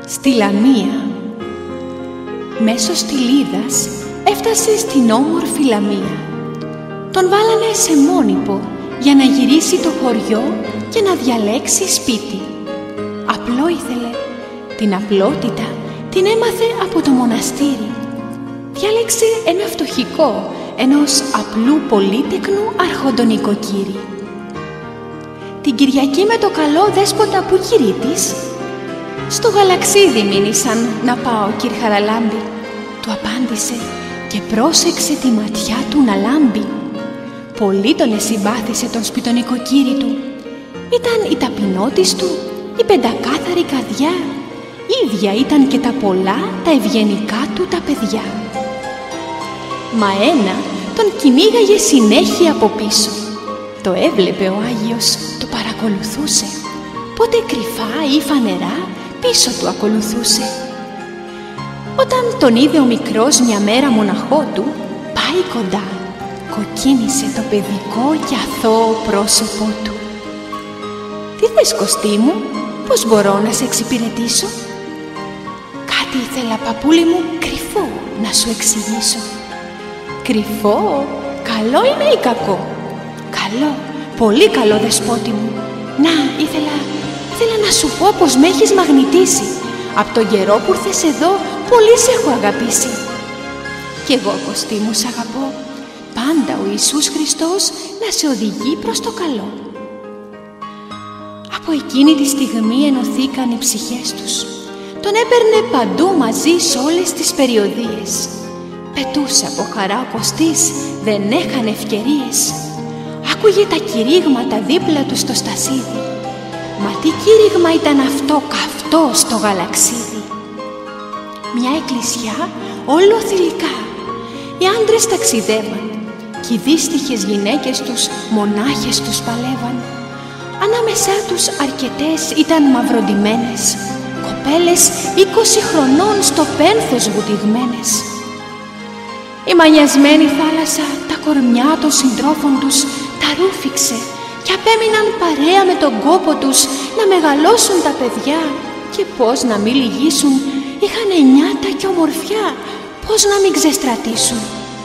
Στη Λαμία. Μέσω στυλίδας έφτασε στην όμορφη Λαμία. Τον βάλανε σε μόνιπο για να γυρίσει το χωριό και να διαλέξει σπίτι. Απλό ήθελε. Την απλότητα την έμαθε από το μοναστήρι. Διάλεξε ένα φτωχικό ενός απλού πολύτεκνου αρχοντονικοκύρη. Την Κυριακή με το καλό δέσποτα που κηρύττης, στο γαλαξίδι μείνησαν να πάω, κύρ Χαραλάμπη, του απάντησε και πρόσεξε τη ματιά του να λάμπει. Πολύ τον εσυμπάθησε τον σπιτονικοκύρη του. Ήταν η ταπεινότης του, η πεντακάθαρη καρδιά, ίδια ήταν και τα πολλά τα ευγενικά του τα παιδιά. Μα ένα τον κυνήγαγε συνέχεια από πίσω. Το έβλεπε ο Άγιος, το παρακολουθούσε. Πότε κρυφά ή φανερά πίσω του ακολουθούσε. Όταν τον είδε ο μικρός μια μέρα μοναχό του, πάει κοντά, κοκκίνησε το παιδικό και αθώο πρόσωπό του. «Τι θες, Κωστή μου, πώς μπορώ να σε εξυπηρετήσω?» «Κάτι ήθελα, παππούλη μου, κρυφό να σου εξηγήσω». «Κρυφό, καλό είναι ή κακό?» «Καλό, πολύ καλό, δεσπότη μου. Να, ήθελα να σου πω πως με έχεις μαγνητήσει. Απ' τον καιρό που ήρθες εδώ, πολύ σε έχω αγαπήσει». «Κι εγώ, Κωστή μου, σ' αγαπώ. Πάντα ο Ιησούς Χριστός να σε οδηγεί προς το καλό». Από εκείνη τη στιγμή ενωθήκαν οι ψυχές τους. Τον έπαιρνε παντού μαζί σ' όλες τις περιοδίες. Πετούσε από χαρά ο Κωστής, δεν έχανε ευκαιρίες. Άκουγε τα κηρύγματα δίπλα του στο στασίδι. Μα τι κήρυγμα ήταν αυτό καυτό στο γαλαξίδι! Μια εκκλησιά όλο θηλυκά. Οι άντρες ταξιδεύαν κι οι δύστιχες γυναίκες τους μονάχες τους παλεύαν. Ανάμεσά τους αρκετές ήταν μαυροντημένες, κοπέλες 20 χρονών στο πένθος βουτυγμένες. Η μανιασμένη θάλασσα τα κορμιά των συντρόφων τους τα ρούφηξε κι απέμειναν παρέα με τον κόπο τους να μεγαλώσουν τα παιδιά, και πώς να μην λυγίσουν, είχαν νιάτα και ομορφιά, πώς να μην ξεστρατήσουν.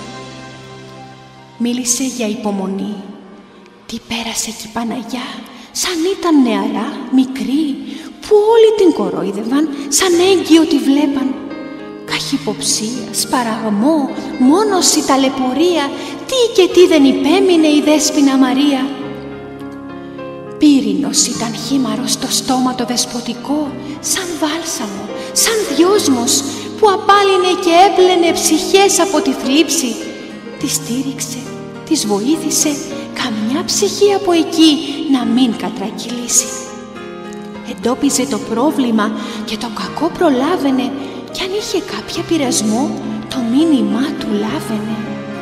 Μίλησε για υπομονή. Τι πέρασε κι η Παναγιά, σαν ήταν νεαρά, μικρή, που όλοι την κορόιδευαν, σαν έγκυο τη βλέπαν. Καχυποψία, σπαραγμό, μόνωση, ταλαιπωρία, τι και τι δεν υπέμεινε η Δέσποινα Μαρία. Πύρινος ήταν χήμαρος το στόμα το δεσποτικό, σαν βάλσαμο, σαν δυόσμος, που απάλυνε και έπλαινε ψυχές από τη θλίψη. Τη στήριξε, της βοήθησε, καμιά ψυχή από εκεί να μην κατρακυλήσει. Εντόπιζε το πρόβλημα και το κακό προλάβαινε, κι αν είχε κάποια πειρασμό, το μήνυμά του λάβαινε.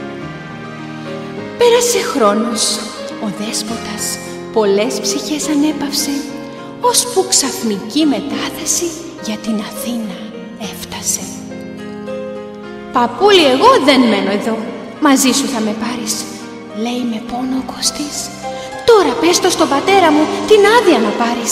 Πέρασε χρόνος, ο δέσποτας πολλές ψυχές ανέπαυσε, ώσπου ξαφνική μετάθεση για την Αθήνα έφτασε. «Παππούλη, εγώ δεν μένω εδώ, μαζί σου θα με πάρεις», λέει με πόνο ο Κωστής. «Τώρα πες το στον πατέρα μου την άδεια να πάρεις».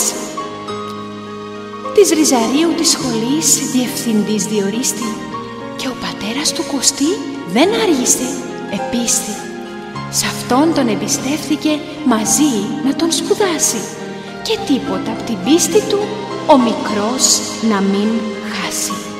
Της Ριζαρίου της σχολής διευθυντής διορίστη, και ο πατέρας του Κωστή δεν άργησε, επίστη. Σ' αυτόν τον εμπιστεύθηκε μαζί να τον σπουδάσει, και τίποτα απ' την πίστη του ο μικρός να μην χάσει.